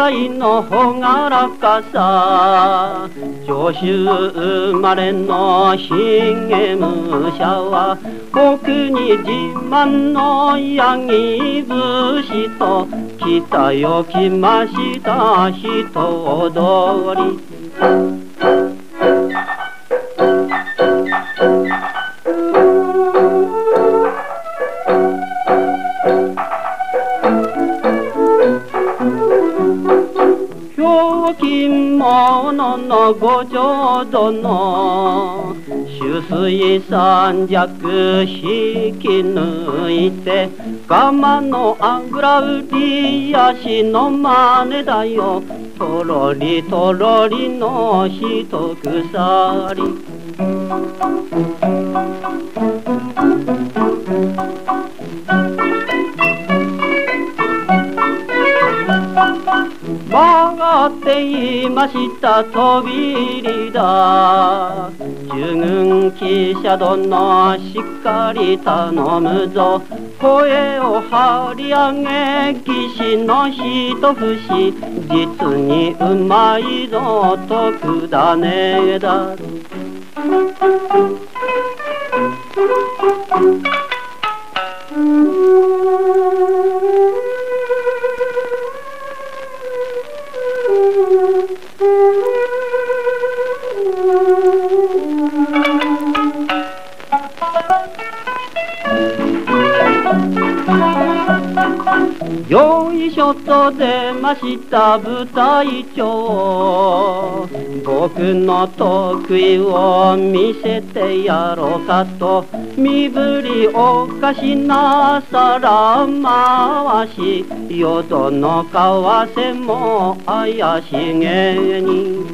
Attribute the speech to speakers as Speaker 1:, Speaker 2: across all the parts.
Speaker 1: 界の朗らかさ、上州生まれのひげ武者はお国自慢のヤギ節と北よ来ました人踊り。ひょうきん者の五条殿、秋水三尺引き抜いて、釜のあぐら売り足の真似だよ、とろりとろりの一鎖。曲がっていました飛び入りだ。従軍汽車殿しっかり頼むぞ。声を張り上げ騎士の一節、実にうまいぞ徳田ねだ。よいしょと出ました舞台長、僕の得意を見せてやろうかと、身振りおかしな皿回し、淀の為替も怪しげに。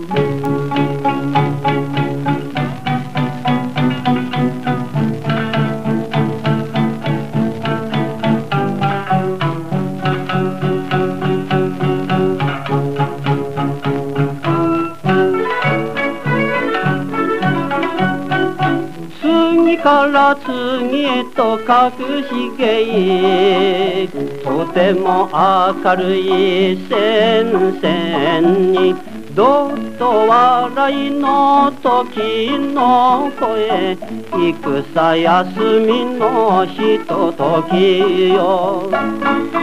Speaker 1: 次から次へと隠し芸、とても明るい先生に、どっと笑いの時の声、戦休みのひとときよ。